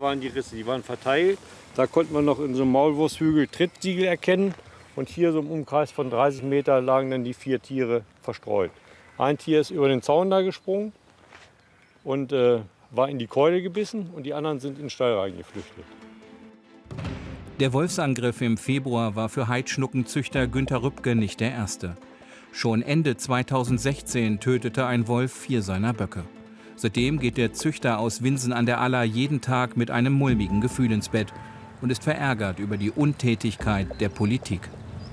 Waren die Risse, die waren verteilt. Da konnte man noch in so einem Maulwurfshügel Trittsiegel erkennen. Und hier so im Umkreis von 30 Meter lagen dann die 4 Tiere verstreut. Ein Tier ist über den Zaun da gesprungen und war in die Keule gebissen und die anderen sind in den Stall reingeflüchtet. Der Wolfsangriff im Februar war für Heidschnuckenzüchter Günter Rübke nicht der erste. Schon Ende 2016 tötete ein Wolf 4 seiner Böcke. Seitdem geht der Züchter aus Winsen an der Aller jeden Tag mit einem mulmigen Gefühl ins Bett und ist verärgert über die Untätigkeit der Politik.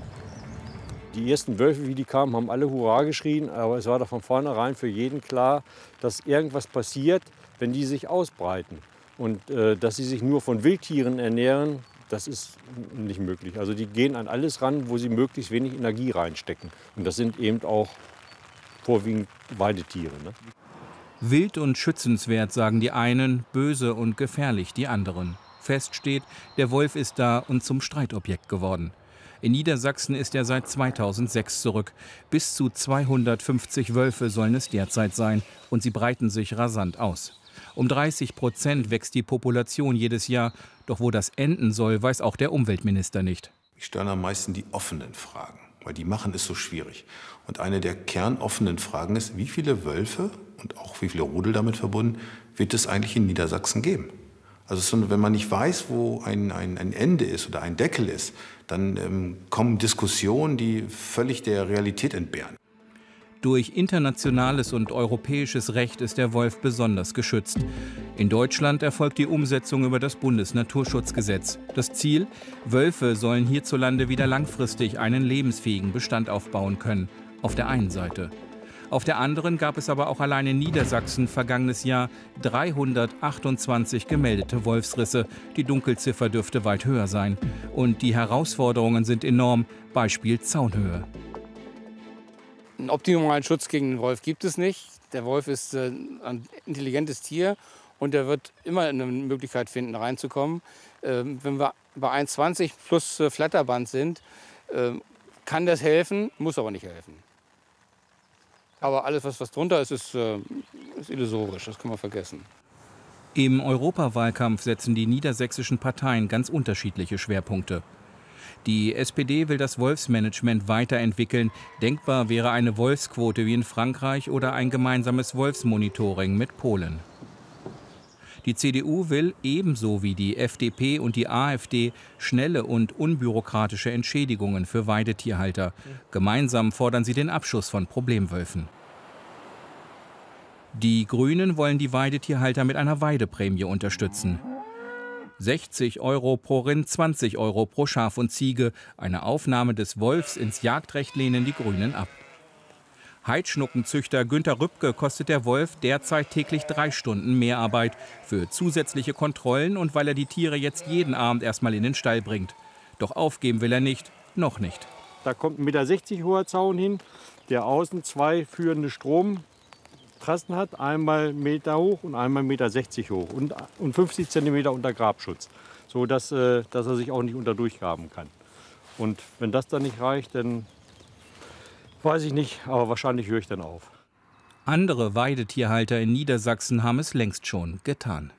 Die ersten Wölfe, wie die kamen, haben alle Hurra geschrien, aber es war doch von vornherein für jeden klar, dass irgendwas passiert, wenn die sich ausbreiten. Und dass sie sich nur von Wildtieren ernähren, das ist nicht möglich. Also die gehen an alles ran, wo sie möglichst wenig Energie reinstecken. Und das sind eben auch vorwiegend Weidetiere. Ne? Wild und schützenswert, sagen die einen, böse und gefährlich die anderen. Fest steht, der Wolf ist da und zum Streitobjekt geworden. In Niedersachsen ist er seit 2006 zurück. Bis zu 250 Wölfe sollen es derzeit sein und sie breiten sich rasant aus. Um 30% wächst die Population jedes Jahr. Doch wo das enden soll, weiß auch der Umweltminister nicht. Mich stören am meisten die offenen Fragen, weil die machen es so schwierig. Und eine der kernoffenen Fragen ist, wie viele Wölfe und auch wie viele Rudel damit verbunden, wird es eigentlich in Niedersachsen geben? Also wenn man nicht weiß, wo ein Ende ist oder ein Deckel ist, dann kommen Diskussionen, die völlig der Realität entbehren. Durch internationales und europäisches Recht ist der Wolf besonders geschützt. In Deutschland erfolgt die Umsetzung über das Bundesnaturschutzgesetz. Das Ziel: Wölfe sollen hierzulande wieder langfristig einen lebensfähigen Bestand aufbauen können. Auf der einen Seite. Auf der anderen gab es aber auch allein in Niedersachsen vergangenes Jahr 328 gemeldete Wolfsrisse. Die Dunkelziffer dürfte weit höher sein. Und die Herausforderungen sind enorm. Beispiel Zaunhöhe. Einen optimalen Schutz gegen den Wolf gibt es nicht. Der Wolf ist ein intelligentes Tier und er wird immer eine Möglichkeit finden, reinzukommen. Wenn wir bei 1,20 plus Flatterband sind, kann das helfen, muss aber nicht helfen. Aber alles, was drunter ist, ist illusorisch, das kann man vergessen. Im Europawahlkampf setzen die niedersächsischen Parteien ganz unterschiedliche Schwerpunkte. Die SPD will das Wolfsmanagement weiterentwickeln. Denkbar wäre eine Wolfsquote wie in Frankreich oder ein gemeinsames Wolfsmonitoring mit Polen. Die CDU will, ebenso wie die FDP und die AfD, schnelle und unbürokratische Entschädigungen für Weidetierhalter. Gemeinsam fordern sie den Abschuss von Problemwölfen. Die Grünen wollen die Weidetierhalter mit einer Weideprämie unterstützen. 60 € pro Rind, 20 € pro Schaf und Ziege. Eine Aufnahme des Wolfs ins Jagdrecht lehnen die Grünen ab. Heidschnuckenzüchter Günter Rübke kostet der Wolf derzeit täglich 3 Stunden Mehrarbeit für zusätzliche Kontrollen und weil er die Tiere jetzt jeden Abend erstmal in den Stall bringt. Doch aufgeben will er nicht, noch nicht. Da kommt ein 1,60 Meter hoher Zaun hin, der außen 2 führende Stromtrassen hat, einmal 1 Meter hoch und einmal 1,60 Meter hoch und 50 Zentimeter unter Grabschutz, so dass er sich auch nicht unter durchgraben kann. Und wenn das dann nicht reicht, dann weiß ich nicht, aber wahrscheinlich höre ich dann auf. Andere Weidetierhalter in Niedersachsen haben es längst schon getan.